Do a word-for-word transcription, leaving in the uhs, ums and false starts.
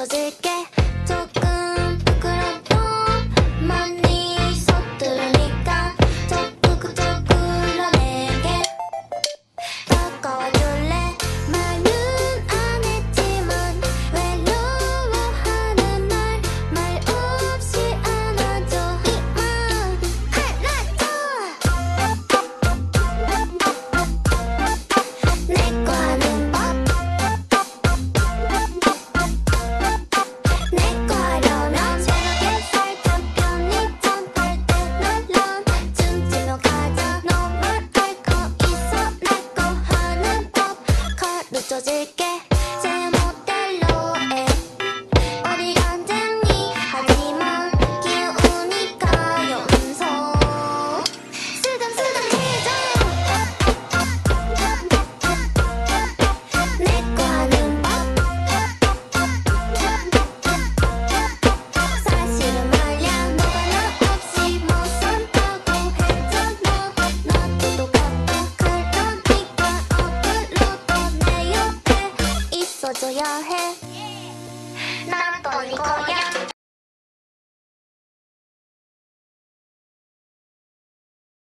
늦어질게. 조금 부끄럽고 많이 서투르니까 적극적으로 내게 다가와줄래. 말은 안 했지만 외로워하는 날 말 없이 안아줘. 이만 할라줘. 내꺼 하는 법 내꺼 하려면 새롭게 살짝 편의점 갈 때 날랑 춤추며 가자. 너만 알고 있어. 내꺼 하는 법 가르쳐줄게. 제 모델로 해. 어디 간쟁이 하지만 귀여우니까 염소 쓰담쓰담해줘. 내꺼 하는 법 사실은 말야 너가 나 없이 못 산다고 했잖아. 나도 똑같아. 그러니까 앞으로도 내 옆에 있어줘야 해.